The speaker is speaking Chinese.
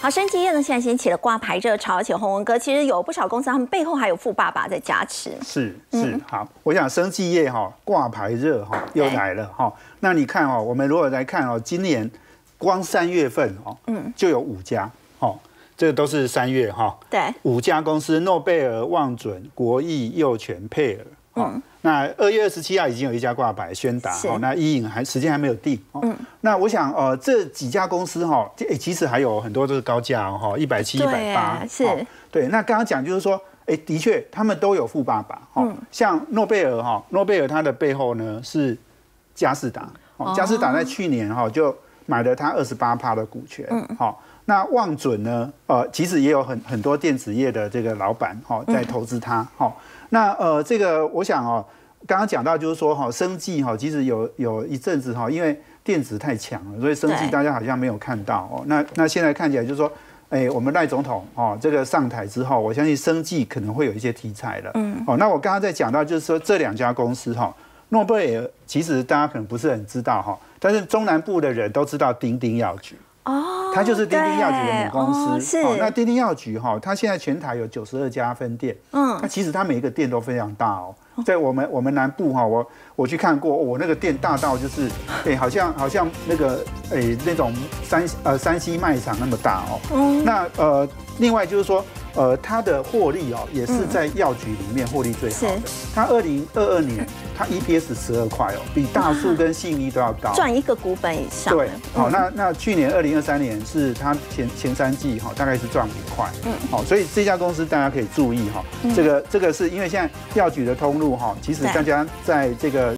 好，生技业呢现在掀起了挂牌热潮，而且宏文哥其实有不少公司，他们背后还有富爸爸在加持。 是，好，我想生技业挂牌热又来了那你看我们如果来看今年光3月份就有5家这个都是3月对 ，5家公司：诺贝尔、望准、国益、佑全、佩尔。那2月27号已经有1家挂牌，宣达。那医影时间还没有定。那我想这几家公司其实还有很多都是高价170、180。 是。 对，那刚刚讲就是说，的确他们都有富爸爸。像诺贝尔诺贝尔它的背后呢是佳士达。佳士达在去年就买了它28%的股权。那望准呢？其实也有很多电子业的这个老板在投资它。那这个我想刚刚讲到就是说生技其实有一阵子因为电子太强了，所以生技大家好像没有看到那现在看起来就是说，我们赖总统这个上台之后，我相信生技可能会有一些题材了。那我刚刚在讲到就是说这2家公司诺贝尔其实大家可能不是很知道但是中南部的人都知道丁丁药局。它就是丁丁药局的母公司。那丁丁药局它现在全台有92家分店。那其实它每一个店都非常大在我们南部我去看过，我那个店大到就是好像那个那种山西卖场那么大那另外就是说它的获利也是在药局里面获利最好的。它2022年它 EPS 12块比大树跟信义都要高， 赚1个股本以上。 对，那去年2023年是它前3季大概是赚5块。所以这家公司大家可以注意这个是因为现在药局的通路其实大家在这个